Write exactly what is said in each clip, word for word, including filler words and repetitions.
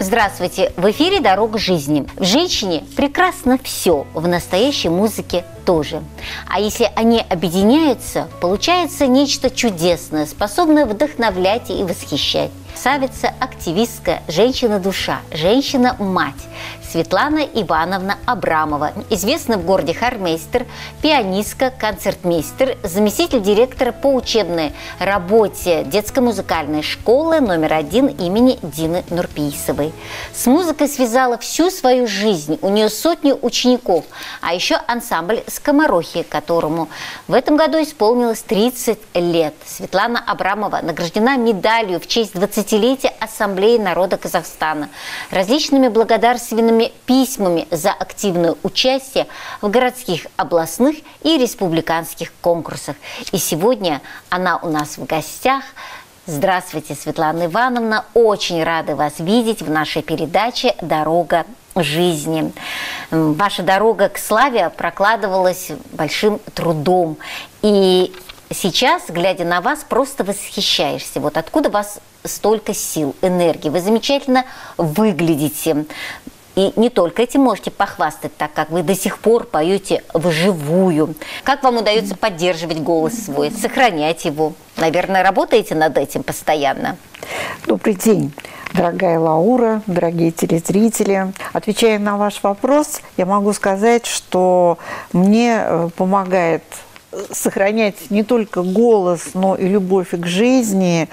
Здравствуйте! В эфире «Дорога жизни». В женщине прекрасно все, в настоящей музыке тоже. А если они объединяются, получается нечто чудесное, способное вдохновлять и восхищать. Красавица, активистка, женщина-душа, женщина-мать Светлана Ивановна Абрамова, известный в городе хормейстер, пианистка, концертмейстер, заместитель директора по учебной работе детской музыкальной школы номер один имени Дины Нурпейсовой. С музыкой связала всю свою жизнь, у нее сотни учеников, а еще ансамбль «Скоморохи», которому в этом году исполнилось тридцать лет. Светлана Абрамова награждена медалью в честь двадцатилетия Ассамблеи народа Казахстана, различными благодарственными письмами за активное участие в городских, областных и республиканских конкурсах. И сегодня она у нас в гостях. Здравствуйте, Светлана Ивановна. Очень рада вас видеть в нашей передаче «Дорога жизни». Ваша дорога к славе прокладывалась большим трудом. И сейчас, глядя на вас, просто восхищаешься. Вот откуда у вас столько сил, энергии. Вы замечательно выглядите. И не только этим можете похвастать, так как вы до сих пор поете вживую. Как вам удается поддерживать голос свой, сохранять его? Наверное, работаете над этим постоянно? Добрый день, дорогая Лаура, дорогие телезрители. Отвечая на ваш вопрос, я могу сказать, что мне помогает сохранять не только голос, но и любовь к жизни,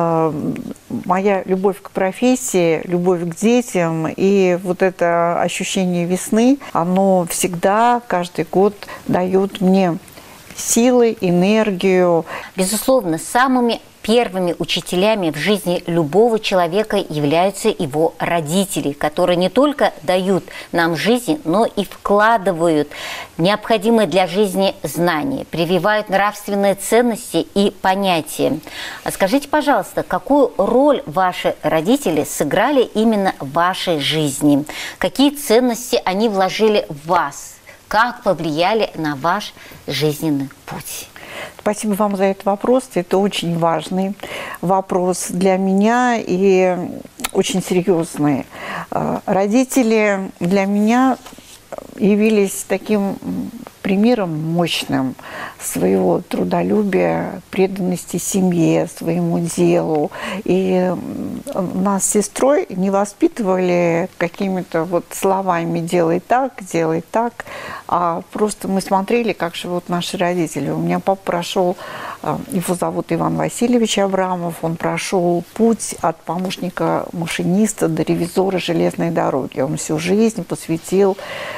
моя любовь к профессии, любовь к детям. И вот это ощущение весны, оно всегда, каждый год дает мне силы, энергию. Безусловно, самыми первыми учителями в жизни любого человека являются его родители, которые не только дают нам жизнь, но и вкладывают необходимые для жизни знания, прививают нравственные ценности и понятия. А скажите, пожалуйста, какую роль ваши родители сыграли именно в вашей жизни? Какие ценности они вложили в вас? Как повлияли на ваш жизненный путь? Спасибо вам за этот вопрос. Это очень важный вопрос для меня и очень серьезный. Родители для меня явились таким примером мощным своего трудолюбия, преданности семье, своему делу. И нас с сестрой не воспитывали какими-то вот словами «делай так, делай так», а просто мы смотрели, как живут наши родители. У меня папа прошел, его зовут Иван Васильевич Абрамов, он прошел путь от помощника машиниста до ревизора железной дороги. Он всю жизнь посвятил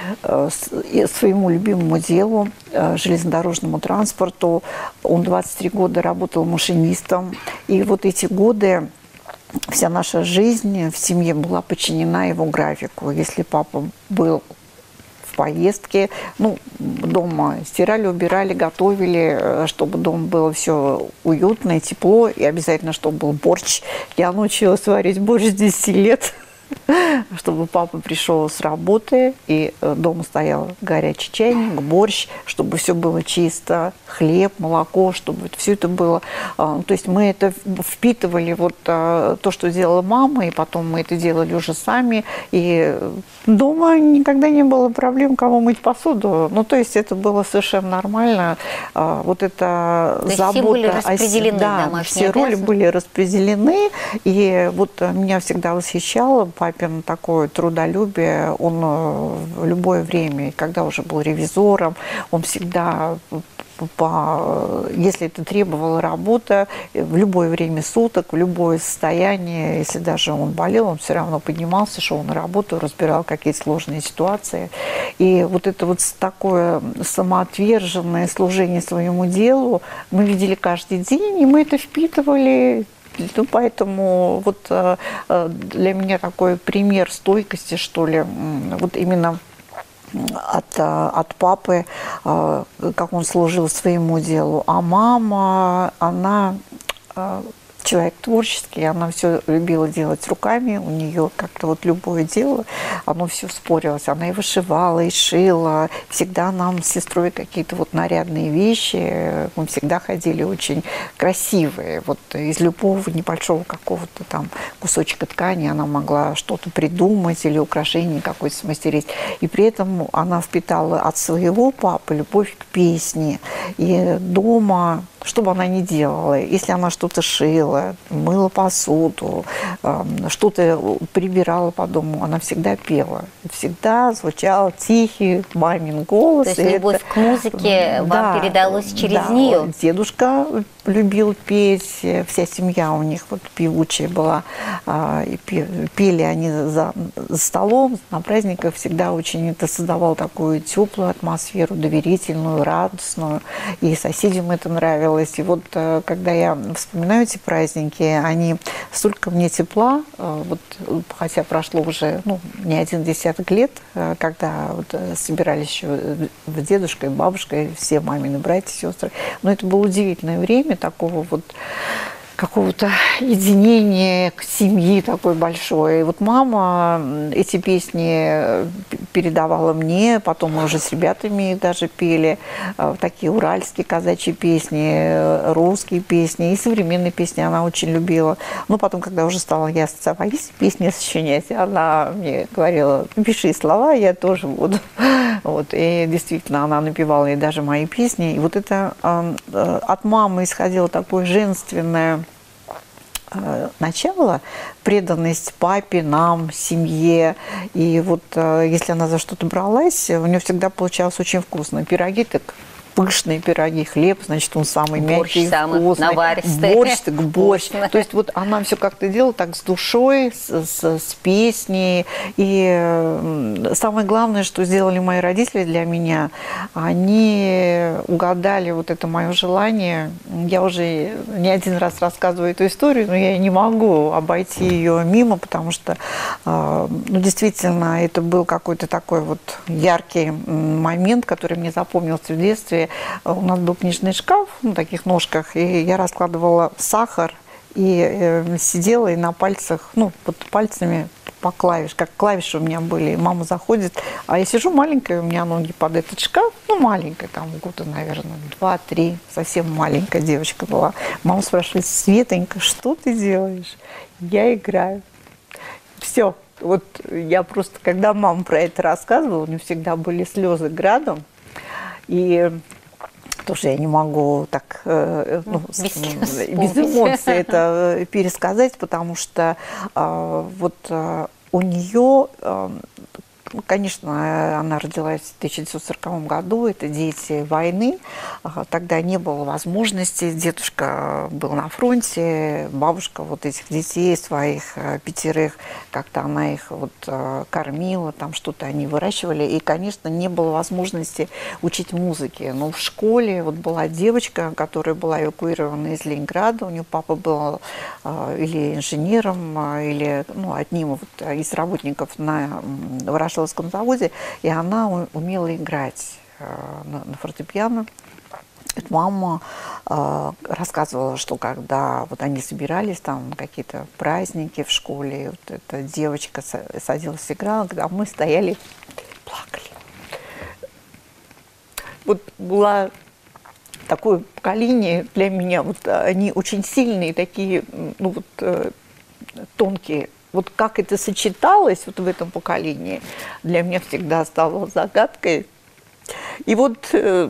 своему любимому делу, железнодорожному транспорту. Он двадцать три года работал машинистом. И вот эти годы вся наша жизнь в семье была подчинена его графику. Если папа был в поездке, ну, дома стирали, убирали, готовили, чтобы дома было все уютно и тепло, и обязательно, чтобы был борщ. Я научилась варить борщ с десяти лет. Чтобы папа пришел с работы, и дома стоял горячий чайник, борщ, чтобы все было чисто, хлеб, молоко, чтобы все это было. То есть мы это впитывали, вот то, что делала мама, и потом мы это делали уже сами. И дома никогда не было проблем, кому мыть посуду. Ну, то есть это было совершенно нормально. Вот это то забота. Все были распределены, да, все роли были распределены. И вот меня всегда восхищало папин такое трудолюбие. Он в любое время, когда уже был ревизором, он всегда, по, если это требовала работа, в любое время суток, в любое состояние, если даже он болел, он все равно поднимался, шел на работу, разбирал какие-то сложные ситуации. И вот это вот такое самоотверженное служение своему делу мы видели каждый день, и мы это впитывали. Ну, поэтому вот э, для меня такой пример стойкости, что ли, вот именно от, от папы, как он служил своему делу. А мама, она человек творческий, она все любила делать руками, у нее как-то вот любое дело, оно все спорилось, она и вышивала, и шила, всегда нам с сестрой какие-то вот нарядные вещи, мы всегда ходили очень красивые, вот из любого небольшого какого-то там кусочка ткани она могла что-то придумать или украшение какое-то смастерить, и при этом она впитала от своего папы любовь к песне, и дома, что бы она ни делала, если она что-то шила, мыла посуду, что-то прибирала по дому, она всегда пела. Всегда звучал тихий мамин голос. То есть любовь это... к музыке вам да, передалась через да, нее? Дедушка любил петь, вся семья у них вот певучая была. И пели они за, за столом, на праздниках всегда очень это создавало такую теплую атмосферу, доверительную, радостную. И соседям это нравилось. И вот когда я вспоминаю эти праздники, они столько мне тепла, вот, хотя прошло уже ну, не один десяток лет, когда вот собирались еще с дедушкой, бабушкой, все мамины братья, сестры. Но это было удивительное время такого вот какого-то единения к семьи такой большой. И вот мама эти песни передавала мне, потом мы уже с ребятами даже пели, такие уральские казачьи песни, русские песни и современные песни она очень любила. Но потом, когда уже стала я сама песни сочинять, она мне говорила, напиши слова, я тоже буду. Вот. И действительно, она напевала и даже мои песни. И вот это от мамы исходило такое женственное начало, преданность папе, нам, семье. И вот если она за что-то бралась, у нее всегда получалось очень вкусно. Пироги так пышные пироги, хлеб, значит, он самый борщ мягкий, самый вкусный. Наваристый. Борщ, так борщ. То есть вот она все как-то делала так с душой, с, с, с песней. И самое главное, что сделали мои родители для меня, они угадали вот это мое желание. Я уже не один раз рассказываю эту историю, но я не могу обойти ее мимо, потому что, ну, действительно, это был какой-то такой вот яркий момент, который мне запомнился в детстве. У нас был книжный шкаф на таких ножках, и я раскладывала сахар и э, сидела и на пальцах, ну, под пальцами по клавиш, как клавиши у меня были. И мама заходит, а я сижу маленькая, у меня ноги под этот шкаф, ну, маленькая, там, года, наверное, два-три, совсем маленькая девочка была. Мама спрашивает, Светонька, что ты делаешь? Я играю. Все. Вот я просто, когда мама про это рассказывала, у нее всегда были слезы градом. И тоже я не могу так ну, без, без эмоций это пересказать, потому что э, вот э, у нее, э, конечно, она родилась в тысяча девятьсот сороковом году, это дети войны, тогда не было возможности, дедушка был на фронте, бабушка вот этих детей своих пятерых, как-то она их вот кормила, там что-то они выращивали, и, конечно, не было возможности учить музыке. Но в школе вот была девочка, которая была эвакуирована из Ленинграда, у нее папа был или инженером, или ну, одним вот из работников на Ворошиловском заводе, и она умела играть на, на фортепиано. Мама э, рассказывала, что когда вот они собирались там на какие-то праздники в школе, вот эта девочка садилась, играла, когда мы стояли, плакали. Вот было такое поколение для меня, вот они очень сильные, такие, ну вот э, тонкие. Вот как это сочеталось вот в этом поколении, для меня всегда стало загадкой. И вот э,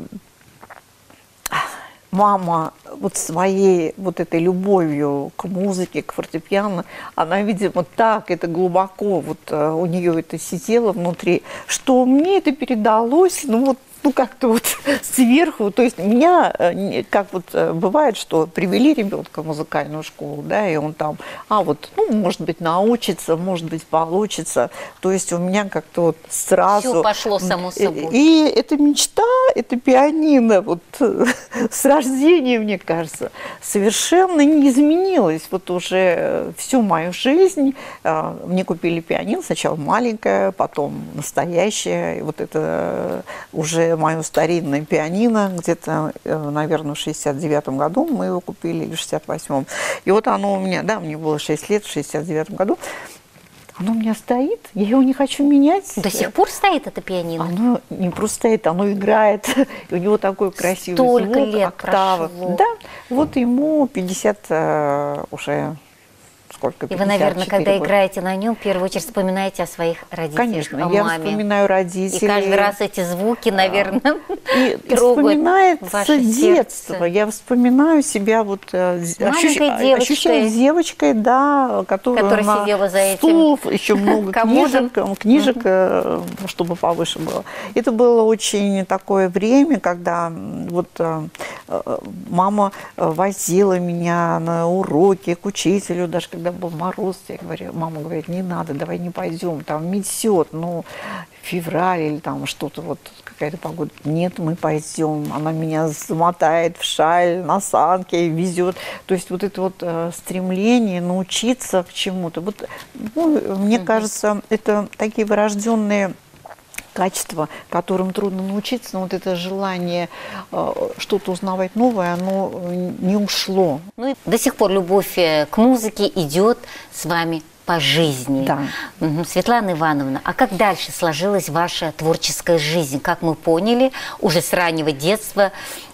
мама вот своей вот этой любовью к музыке, к фортепиано, она, видимо, так это глубоко вот у нее это сидело внутри, что мне это передалось, ну вот, ну как-то вот сверху, то есть меня, как вот бывает, что привели ребенка в музыкальную школу, да, и он там, а вот, ну, может быть, научится, может быть, получится, то есть у меня как-то вот сразу... Все пошло само собой. И эта мечта, это пианино вот с рождения, мне кажется, совершенно не изменилось. Вот уже всю мою жизнь мне купили пианино, сначала маленькое, потом настоящее. И вот это уже мое старинное пианино, где-то, наверное, в шестьдесят девятом году мы его купили, или в шестьдесят восьмом. И вот оно у меня, да, мне было шесть лет в шестьдесят девятом году. Оно у меня стоит, я его не хочу менять. До сих пор стоит это пианино? Оно не просто стоит, оно играет. И у него такой красивый Столько звук, лет октава. прошло. Да, вот ему пятьдесят э, уже... Сколько, И вы, наверное, когда года. играете на нем, в первую очередь вспоминаете о своих родителях, Конечно, о я маме. вспоминаю родителей. И каждый раз эти звуки, наверное, и трогают вспоминается ваше детство. сердце. Я вспоминаю себя вот ощущ... девочкой. ощущаю девочкой, да, которая, Которая на сидела за этим стул, еще много комодом. книжек, книжек угу. чтобы повыше было. Это было очень такое время, когда вот мама возила меня на уроки к учителю, даже когда был мороз, я говорю, мама говорит, не надо, давай не пойдем, там метет, ну, февраль или там что-то, вот какая-то погода. Нет, мы пойдем. Она меня замотает в шаль, на санке, везет. То есть вот это вот э, стремление научиться чему-то. Вот, ну, мне mm-hmm. кажется, это такие врожденные качества, которым трудно научиться, но вот это желание э, что-то узнавать новое, оно не ушло. Ну и до сих пор любовь к музыке идет с вами по жизни. Да. Угу. Светлана Ивановна, а как дальше сложилась ваша творческая жизнь? Как мы поняли, уже с раннего детства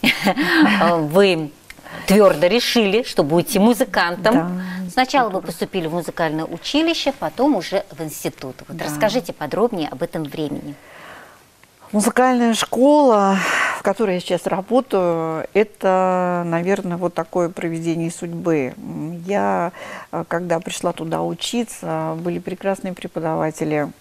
вы твердо решили, что будете музыкантом. Да. Сначала вы поступили в музыкальное училище, потом уже в институт. Вот да. Расскажите подробнее об этом времени. Музыкальная школа, в которой я сейчас работаю, это, наверное, вот такое провидение судьбы. Я, когда пришла туда учиться, были прекрасные преподаватели.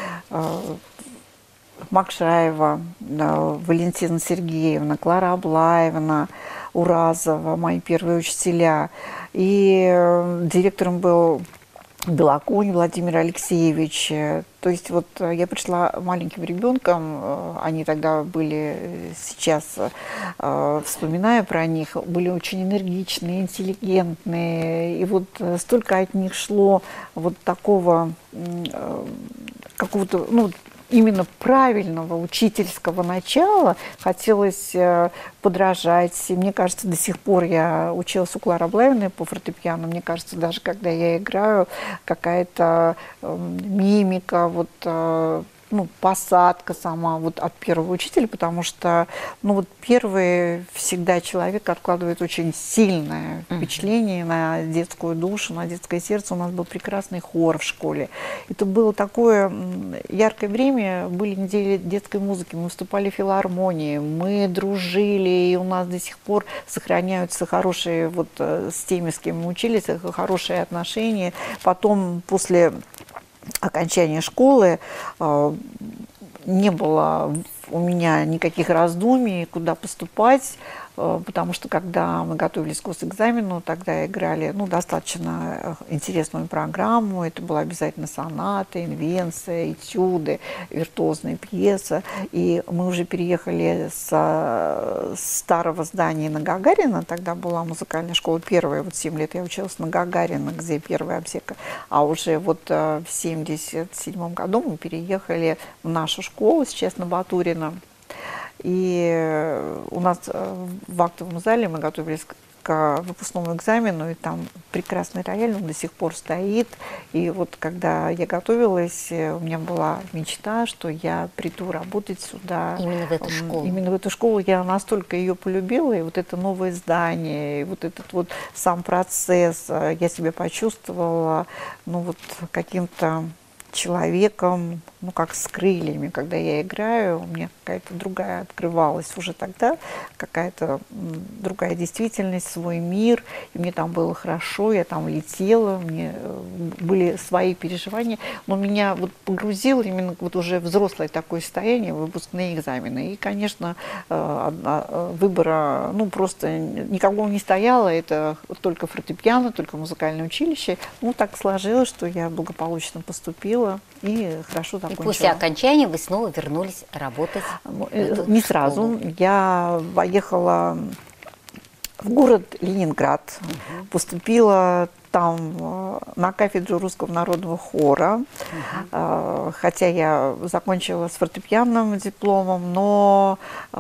Макшаева, Валентина Сергеевна, Клара Аблаевна, Уразова, мои первые учителя. И директором был Белоконь Владимир Алексеевич. То есть вот я пришла маленьким ребенком, они тогда были, сейчас вспоминая про них, были очень энергичные, интеллигентные. И вот столько от них шло вот такого какого-то, ну, именно правильного учительского начала, хотелось подражать. Мне кажется, до сих пор я училась у Клары Аблаевны по фортепиано. Мне кажется, даже когда я играю, какая-то мимика, вот, ну, посадка сама вот от первого учителя, потому что, ну, вот первый всегда человек откладывает очень сильное впечатление mm-hmm. на детскую душу, на детское сердце. У нас был прекрасный хор в школе. Это было такое яркое время, были недели детской музыки, мы выступали в филармонии, мы дружили, и у нас до сих пор сохраняются хорошие, вот с теми, с кем мы учились, хорошие отношения. Потом, после окончания школы э, не было у меня никаких раздумий, куда поступать, э, потому что когда мы готовились к госэкзамену, тогда играли, ну, достаточно интересную программу. Это была обязательно соната, инвенция, этюды, виртуозная пьеса. И мы уже переехали с старого здания на Гагарина. Тогда была музыкальная школа первая, вот семь лет я училась на Гагарина, где первая обсека. А уже вот в семьдесят седьмом году мы переехали в нашу школу, сейчас на Батурина. И у нас в актовом зале мы готовились к выпускному экзамену, и там прекрасный рояль, он до сих пор стоит. И вот когда я готовилась, у меня была мечта, что я приду работать сюда. Именно в эту школу. Именно в эту школу. Я настолько ее полюбила, и вот это новое здание, и вот этот вот сам процесс, я себя почувствовала, ну, вот каким-то человеком, ну, как с крыльями. Когда я играю, у меня какая-то другая открывалась уже тогда, какая-то другая действительность, свой мир, и мне там было хорошо, я там летела, мне были свои переживания, но меня вот погрузило именно вот уже взрослое такое состояние, выпускные экзамены. И, конечно, выбора, ну, просто никакого не стояло, это только фортепиано, только музыкальное училище. Ну, так сложилось, что я благополучно поступила и хорошо там окончила. И после окончания вы снова вернулись работать? Не сразу. Я поехала в город Ленинград, угу. поступила там на кафедру русского народного хора, угу. хотя я закончила с фортепианным дипломом, но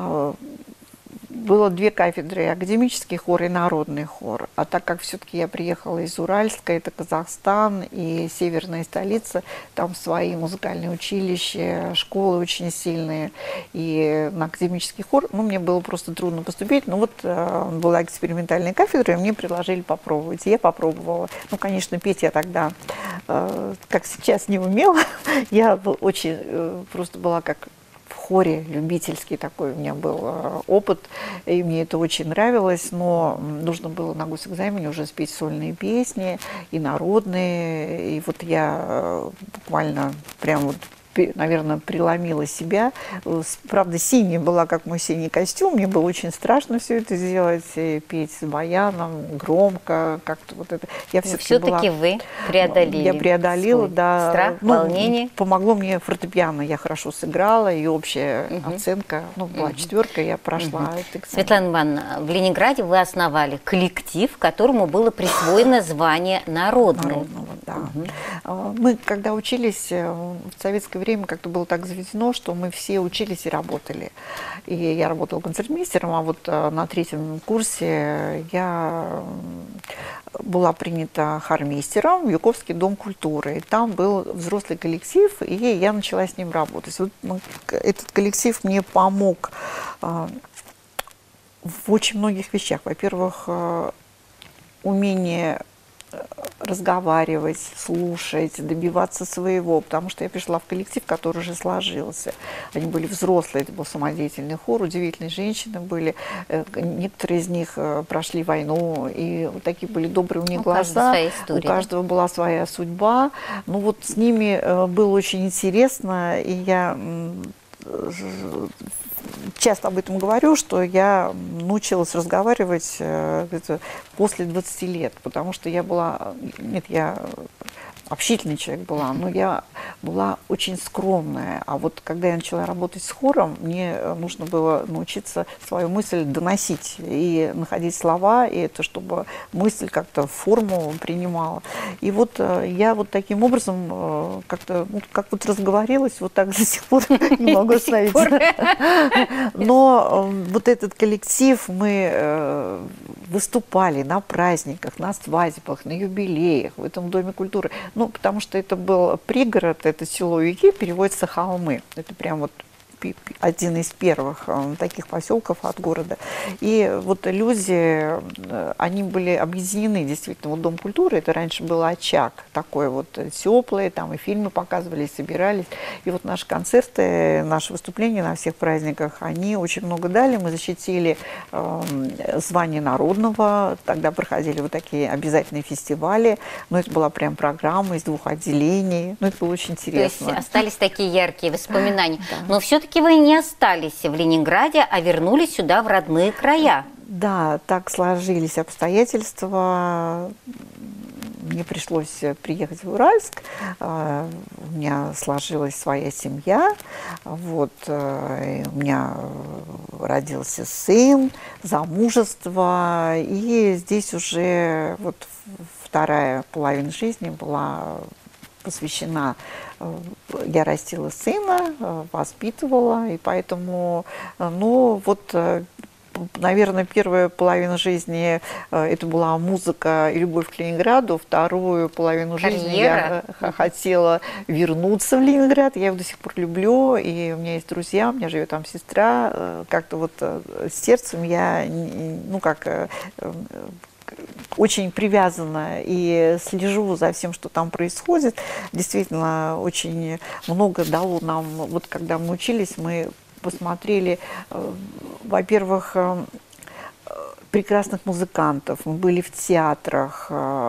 было две кафедры: академический хор и народный хор. А так как все-таки я приехала из Уральска, это Казахстан и северная столица, там свои музыкальные училища, школы очень сильные. И на академический хор, ну, мне было просто трудно поступить. Но вот э, была экспериментальная кафедра, и мне предложили попробовать. И я попробовала. Ну, конечно, петь я тогда, э, как сейчас, не умела. Я очень э, просто была как... в хоре, любительский такой у меня был опыт, и мне это очень нравилось, но нужно было на госэкзамене уже спеть сольные песни и народные, и вот я буквально прям вот, наверное, преломила себя. Правда, синяя была, как мой синий костюм, мне было очень страшно все это сделать, петь с баяном, громко, как-то вот это. Я все-таки была... вы преодолели. Я преодолела, да. Страх, ну, волнение. Помогло мне фортепиано, я хорошо сыграла, и общая угу. оценка, ну, была угу. четверка, я прошла. Угу. Светлана Ивановна, в Ленинграде вы основали коллектив, которому было присвоено звание народный. Народного, да. Угу. Мы, когда учились в советское время, как-то было так заведено, что мы все учились и работали. И я работала концертмейстером, а вот на третьем курсе я была принята хормейстером в Юковский дом культуры. И там был взрослый коллектив, и я начала с ним работать. Вот этот коллектив мне помог в очень многих вещах. Во-первых, умение разговаривать, слушать, добиваться своего, потому что я пришла в коллектив, который уже сложился. Они были взрослые, это был самодеятельный хор, удивительные женщины были, некоторые из них прошли войну, и вот такие были добрые у них у глаза, у каждого была своя судьба. Ну вот с ними было очень интересно, и я часто об этом говорю, что я научилась разговаривать где-то после двадцати лет, потому что я была, нет, я общительный человек была, но я была очень скромная. А вот когда я начала работать с хором, мне нужно было научиться свою мысль доносить и находить слова, и это чтобы мысль как-то форму принимала. И вот я вот таким образом как-то, ну, как вот разговорилась, вот так до сих пор не могу остановиться. Но вот этот коллектив, мы выступали на праздниках, на свадьбах, на юбилеях, в этом Доме культуры. Ну, потому что это был пригород, это село Юги, переводится холмы. Это прям вот один из первых таких поселков от города. И вот люди, они были объединены, действительно, вот Дом культуры, это раньше был очаг такой вот теплый, там и фильмы показывались, собирались. И вот наши концерты, наши выступления на всех праздниках, они очень много дали. Мы защитили э, звание народного, тогда проходили вот такие обязательные фестивали, но это была прям программа из двух отделений, ну это было очень интересно. То есть остались такие яркие воспоминания. Да. Но все-таки вы не остались в Ленинграде, а вернулись сюда, в родные края. Да, так сложились обстоятельства. Мне пришлось приехать в Уральск. У меня сложилась своя семья. Вот, у меня родился сын, замужество. И здесь уже вот вторая половина жизни была посвящена. Я растила сына, воспитывала, и поэтому, ну, вот, наверное, первая половина жизни это была музыка и любовь к Ленинграду, вторую половину Карьера. жизни я хотела вернуться в Ленинград, я его до сих пор люблю, и у меня есть друзья, у меня живет там сестра, как-то вот с сердцем я, ну, как... очень привязана и слежу за всем, что там происходит. Действительно, очень много дало нам, вот когда мы учились, мы посмотрели, во-первых, прекрасных музыкантов, мы были в театрах,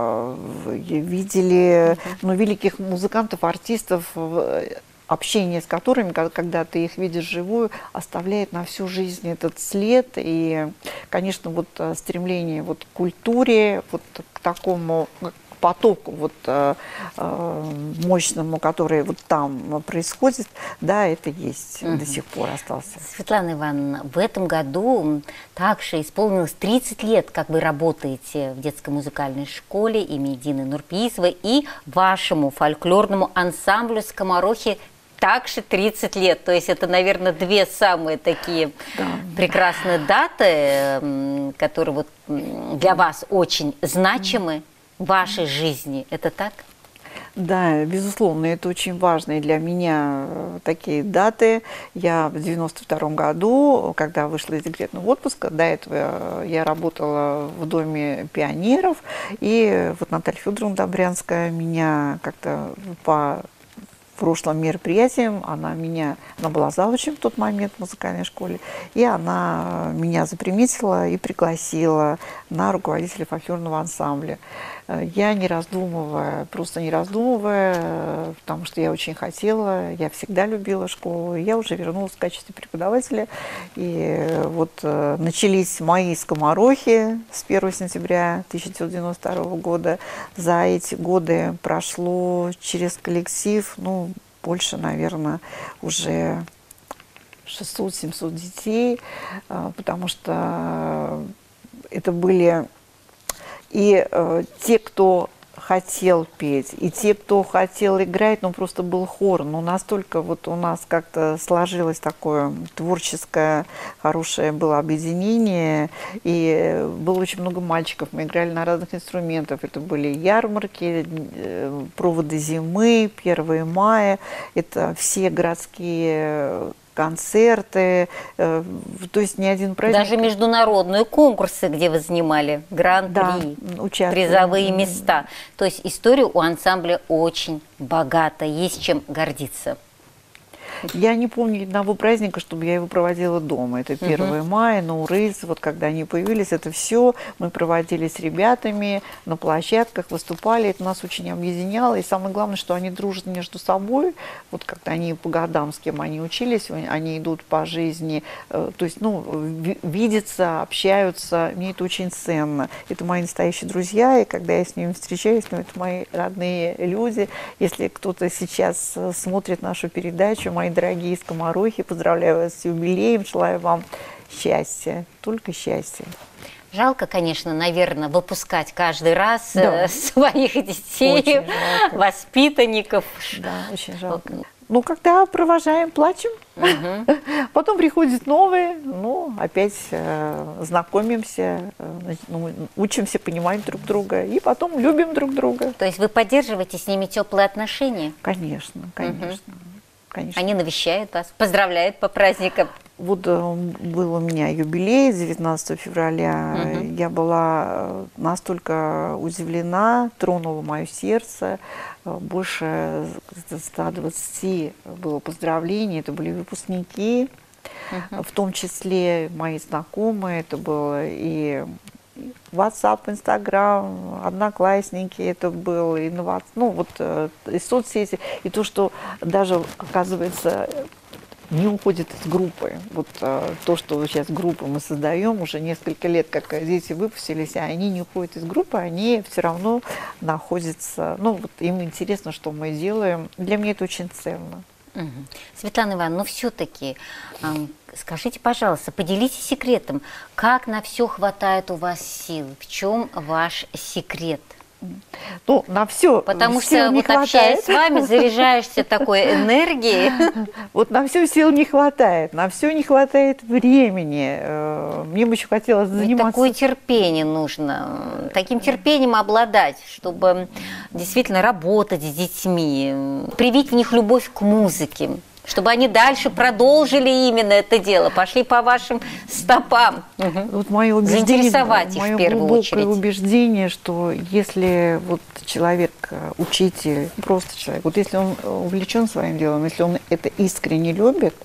видели, ну, великих музыкантов, артистов, общение с которыми, когда ты их видишь вживую, оставляет на всю жизнь этот след. И, конечно, вот стремление вот к культуре, вот к такому, к потоку вот, э, э, мощному, который вот там происходит, да, это есть, угу. до сих пор остался. Светлана Ивановна, в этом году также исполнилось тридцать лет, как вы работаете в детской музыкальной школе имени Дины Нурпеисовой, и вашему фольклорному ансамблю «Скоморохи» также тридцать лет. То есть это, наверное, две самые такие да. прекрасные даты, которые вот для вас очень значимы в вашей жизни. Это так? Да, безусловно, это очень важные для меня такие даты. Я в девяносто втором году, когда вышла из декретного отпуска, до этого я работала в Доме пионеров, и вот Наталья Федоровна Добрянская меня как-то по прошлым мероприятием, она меня, она была завучем в тот момент в музыкальной школе, и она меня заприметила и пригласила на руководителя фольклорного ансамбля. Я, не раздумывая, просто не раздумывая, потому что я очень хотела, я всегда любила школу, я уже вернулась в качестве преподавателя, и вот начались мои скоморохи с первого сентября тысяча девятьсот девяносто второго года. За эти годы прошло через коллектив, ну, больше, наверное, уже шестьсот-семьсот детей, потому что это были и э, те, кто хотел петь, и те, кто хотел играть, ну, просто был хор. Но настолько вот у нас как-то сложилось такое творческое, хорошее было объединение, и было очень много мальчиков. Мы играли на разных инструментах. Это были ярмарки, проводы зимы, первое мая. Это все городские концерты, э, то есть ни один праздник. Даже международные конкурсы, где вы занимали гран-при, да, призовые места. То есть история у ансамбля очень богата, есть чем гордиться. Я не помню одного праздника, чтобы я его проводила дома. Это первое мая, Наурыз, вот когда они появились, это все мы проводили с ребятами на площадках, выступали. Это нас очень объединяло. И самое главное, что они дружат между собой. Вот как-то они по годам, с кем они учились, они идут по жизни, то есть, ну, видятся, общаются. Мне это очень ценно. Это мои настоящие друзья, и когда я с ними встречаюсь, ну, это мои родные люди. Если кто-то сейчас смотрит нашу передачу, мои дорогие скоморохи, поздравляю вас с юбилеем, желаю вам счастья, только счастья. Жалко, конечно, наверное, выпускать каждый раз да. своих детей, воспитанников. Да, очень жалко. Ну, когда провожаем, плачем, угу. потом приходят новые, ну, опять э, знакомимся, э, ну, учимся понимать друг друга, и потом любим друг друга. То есть вы поддерживаете с ними теплые отношения? Конечно, конечно. Угу. Конечно. Они навещают вас, поздравляют по праздникам. Вот был у меня юбилей девятнадцатого февраля. Угу. Я была настолько удивлена, тронуло мое сердце. Больше ста двадцати было поздравлений. Это были выпускники, угу. в том числе мои знакомые. Это было и WhatsApp, Instagram, Одноклассники, это было, и ну, вот, и соцсети, и то, что даже, оказывается, не уходит из группы. Вот то, что сейчас группу мы создаем, уже несколько лет, как дети выпустились, а они не уходят из группы, они все равно находятся, ну, вот им интересно, что мы делаем. Для меня это очень ценно. Угу. Светлана Ивановна, ну все-таки э, скажите, пожалуйста, поделитесь секретом, как на все хватает у вас сил, в чем ваш секрет? Ну, на все. Потому что, вот общаясь с вами, заряжаешься такой энергией. Вот на все сил не хватает, на все не хватает времени. Мне бы еще хотелось заниматься. Такое терпение нужно, таким терпением обладать, чтобы действительно работать с детьми, привить в них любовь к музыке, чтобы они дальше продолжили именно это дело, пошли по вашим стопам. Вот мое убеждение, заинтересовать их мое в первую очередь. убеждение, что если вот человек, учитель, просто человек, вот если он увлечен своим делом, если он это искренне любит,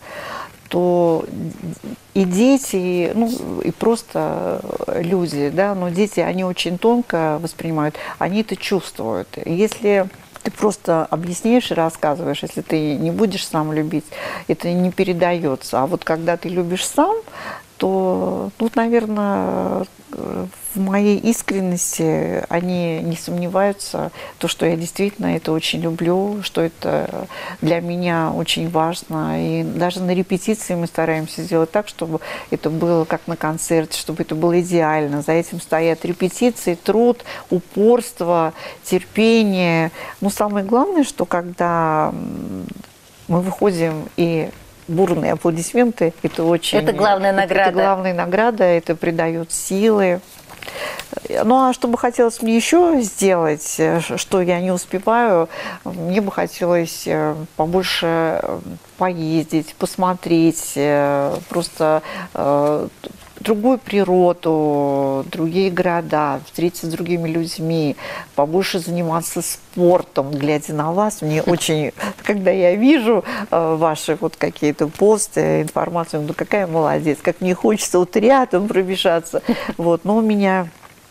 то и дети, ну, и просто люди, да, но дети, они очень тонко воспринимают, они это чувствуют. И если ты просто объясняешь и рассказываешь, если ты не будешь сам любить, это не передается. А вот когда ты любишь сам, то тут, наверное, в моей искренности они не сомневаются, то, что я действительно это очень люблю, что это для меня очень важно. И даже на репетиции мы стараемся сделать так, чтобы это было как на концерте, чтобы это было идеально. За этим стоят репетиции, труд, упорство, терпение. Но самое главное, что когда мы выходим и бурные аплодисменты, это очень... Это главная награда. Это главная награда, это придает силы. Ну, а что бы хотелось мне еще сделать, что я не успеваю, мне бы хотелось побольше поездить, посмотреть, просто другую природу, другие города, встретиться с другими людьми, побольше заниматься спортом, глядя на вас. Мне очень, когда я вижу ваши вот какие-то посты, информацию, ну какая молодец, как мне хочется вот рядом пробежаться. Вот, но у меня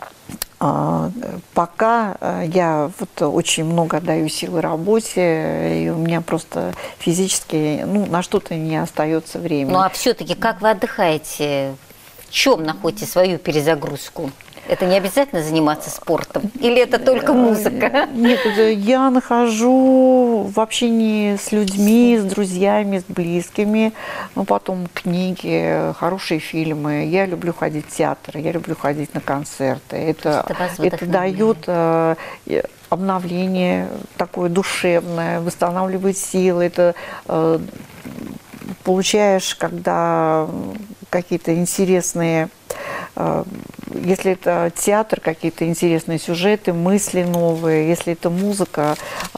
пока я вот очень много отдаю силы работе, и у меня просто физически, ну, на что-то не остается времени. Ну, а все-таки как вы отдыхаете? В чем находите свою перезагрузку? Это не обязательно заниматься спортом? Или это только музыка? Нет, я нахожу в общении с людьми, с друзьями, с близкими, ну, потом книги, хорошие фильмы. Я люблю ходить в театр, я люблю ходить на концерты. Это, это дает э, обновление такое душевное, восстанавливает силы. Это э, получаешь, когда какие-то интересные, если это театр, какие-то интересные сюжеты, мысли новые, если это музыка,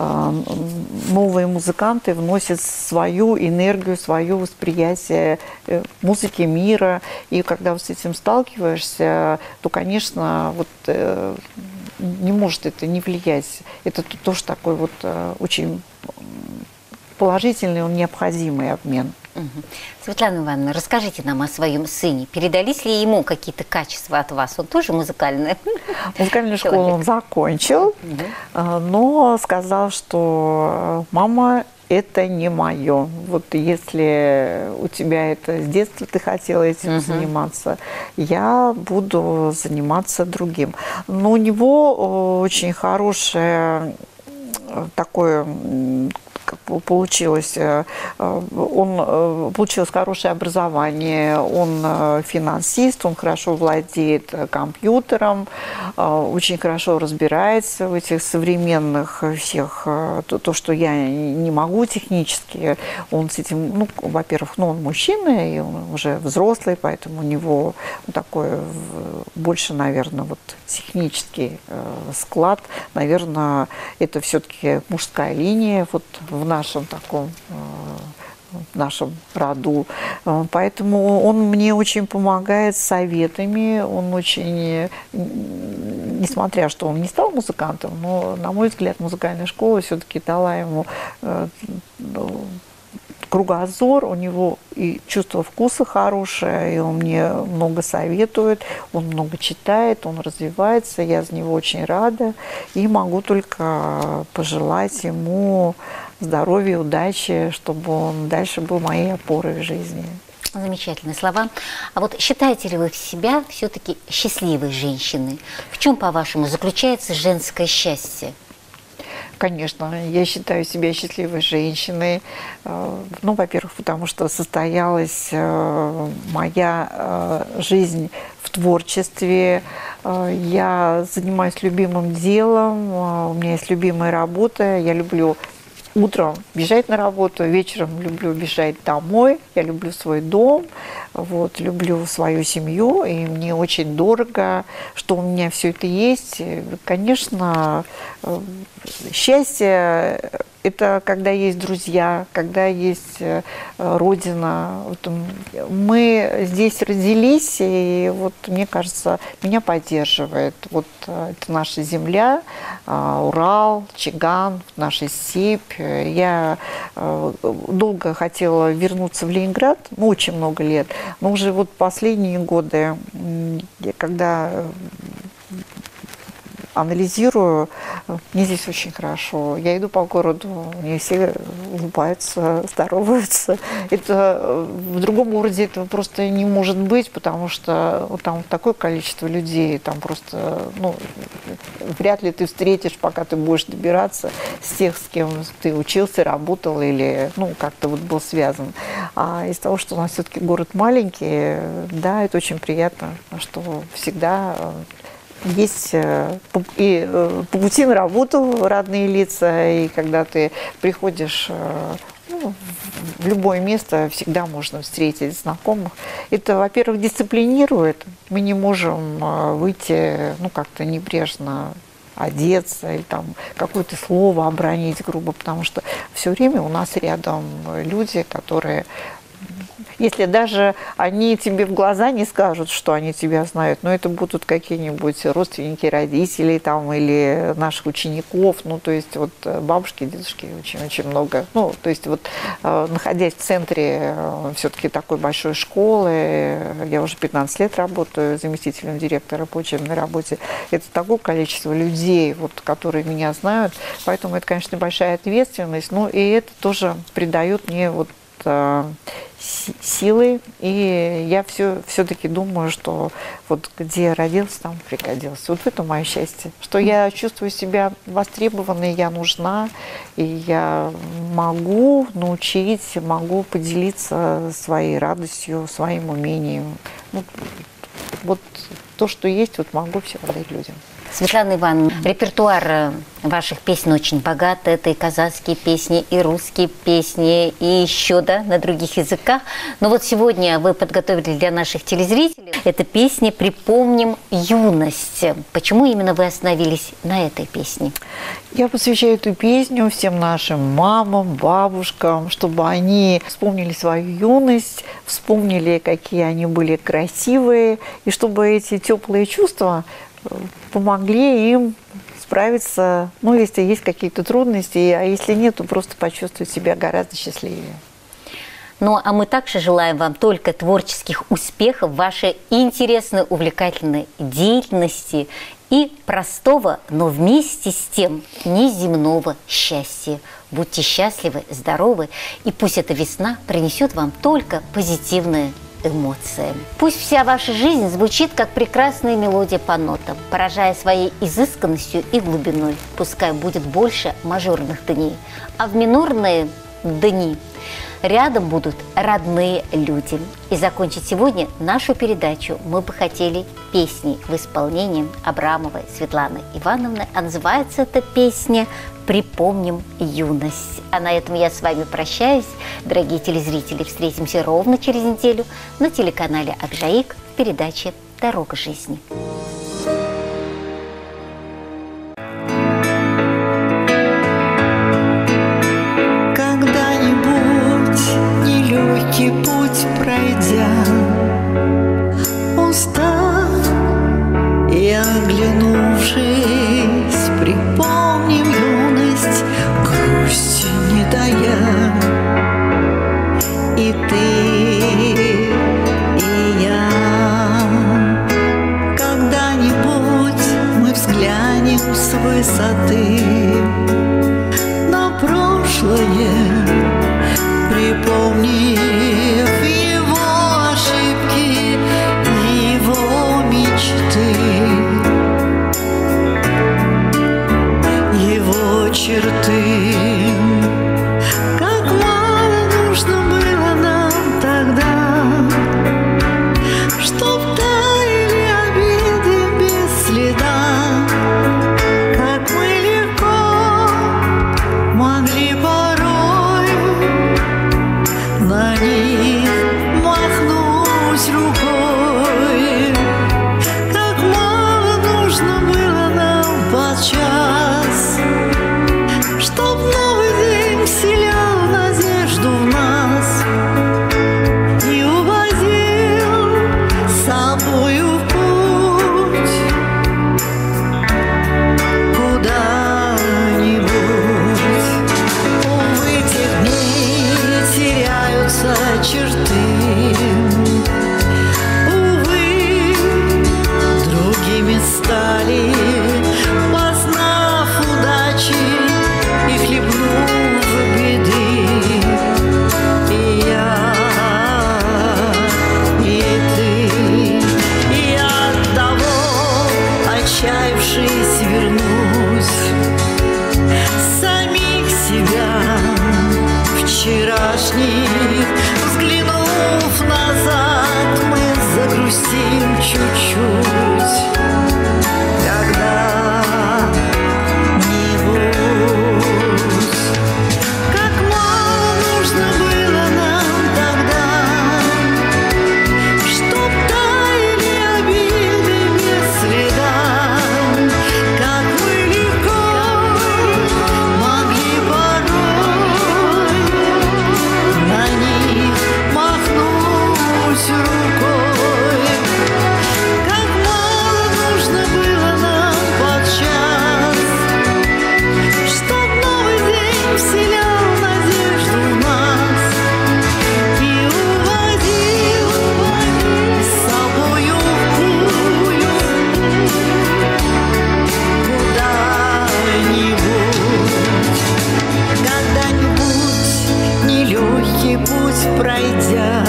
новые музыканты вносят свою энергию, свое восприятие музыки мира. И когда вот с этим сталкиваешься, то, конечно, вот не может это не влиять. Это тоже такой вот очень положительный, он необходимый обмен. Угу. Светлана Ивановна, расскажите нам о своем сыне. Передались ли ему какие-то качества от вас? Он тоже музыкальный? Музыкальную школу он закончил, угу. но сказал, что мама, это не мое. Вот если у тебя это с детства ты хотела этим угу. заниматься, я буду заниматься другим. Но у него очень хорошее такое... Получилось, он, получилось хорошее образование, он финансист, он хорошо владеет компьютером, очень хорошо разбирается в этих современных всех, то, то что я не могу технически, он с этим, ну, во-первых, ну, он мужчина, и он уже взрослый, поэтому у него такой больше, наверное, вот технический склад, наверное, это все-таки мужская линия, вот в нашем таком, в нашем роду. Поэтому он мне очень помогает советами, он очень, несмотря что он не стал музыкантом, но, на мой взгляд, музыкальная школа все-таки дала ему кругозор, у него и чувство вкуса хорошее, и он мне много советует, он много читает, он развивается, я за него очень рада, и могу только пожелать ему здоровья, удачи, чтобы он дальше был моей опорой в жизни. Замечательные слова. А вот считаете ли вы себя все-таки счастливой женщиной? В чем, по-вашему, заключается женское счастье? Конечно, я считаю себя счастливой женщиной. Ну, во-первых, потому что состоялась моя жизнь в творчестве. Я занимаюсь любимым делом, у меня есть любимая работа. Я люблю утром бежать на работу, вечером люблю бежать домой. Я люблю свой дом, вот, люблю свою семью, и мне очень дорого, что у меня все это есть. Конечно, счастье – это когда есть друзья, когда есть родина. Вот мы здесь родились, и вот, мне кажется, меня поддерживает. Вот это наша земля, Урал, Чиган, наша степь. Я долго хотела вернуться в Ленинград, ну, очень много лет, но уже вот последние годы, когда анализирую, мне здесь очень хорошо. Я иду по городу, мне все улыбаются, здороваются. Это в другом городе этого просто не может быть, потому что вот там такое количество людей, там просто, ну, вряд ли ты встретишь, пока ты будешь добираться, с тех, с кем ты учился, работал или, ну, как-то вот был связан. А из того, что у нас все-таки город маленький, да, это очень приятно, что всегда есть и по пути на работу родные лица, и когда ты приходишь, ну, в любое место, всегда можно встретить знакомых. Это, во-первых, дисциплинирует. Мы не можем выйти, ну, как-то небрежно одеться и там какое-то слово обронить грубо, потому что все время у нас рядом люди, которые... Если даже они тебе в глаза не скажут, что они тебя знают, но это будут какие-нибудь родственники родителей там, или наших учеников, ну, то есть вот бабушки, дедушки очень-очень много. Ну, то есть вот находясь в центре все-таки такой большой школы, я уже пятнадцать лет работаю заместителем директора по учебной работе, это такое количество людей, вот, которые меня знают, поэтому это, конечно, большая ответственность, но и это тоже придает мне вот силы, и я все, все-таки думаю, что вот где родился, там пригодился. Вот это мое счастье, что я чувствую себя востребованной, я нужна, и я могу научить, могу поделиться своей радостью, своим умением. Вот, вот то, что есть, вот могу все отдать людям. Светлана Ивановна, репертуар ваших песен очень богат. Это и казахские песни, и русские песни, и еще, да, на других языках. Но вот сегодня вы подготовили для наших телезрителей эту песню «Припомним юность». Почему именно вы остановились на этой песне? Я посвящаю эту песню всем нашим мамам, бабушкам, чтобы они вспомнили свою юность, вспомнили, какие они были красивые, и чтобы эти теплые чувства помогли им справиться, ну, если есть какие-то трудности, а если нет, то просто почувствовать себя гораздо счастливее. Ну, а мы также желаем вам только творческих успехов в вашей интересной, увлекательной деятельности и простого, но вместе с тем неземного счастья. Будьте счастливы, здоровы, и пусть эта весна принесет вам только позитивные эмоции. Пусть вся ваша жизнь звучит как прекрасная мелодия по нотам, поражая своей изысканностью и глубиной. Пускай будет больше мажорных дней, а в минорные дни рядом будут родные люди. И закончить сегодня нашу передачу мы бы хотели песней в исполнении Абрамовой Светланы Ивановны. А называется эта песня «Припомним юность». А на этом я с вами прощаюсь. Дорогие телезрители, встретимся ровно через неделю на телеканале Акжаик в передаче «Дорога жизни». Нелегкий путь пройдя, устав и оглянувшись, припомним юность, грусти не тая. И ты, и я, когда-нибудь мы взглянем с высоты на прошлое, припомнив его ошибки, его мечты, его черты. Как мало нужно было нам тогда, чтоб таяли обиды без следа. Как мы легко могли порой на них махнуть рукой. Как мало нужно было нам подчас, чтоб нам вчерашних. Взглянув назад, мы загрустим чуть-чуть. Когда-нибудь. Как мало нужно было нам тогда, чтоб таяли обиды без следа. Как мы легко могли порой на них махнуть рукой. Как мало нужно было нам подчас, чтоб новый день вселял надежду в нас и уводил с собою в путь куда-нибудь. Когда-нибудь нелегкий путь пройдя,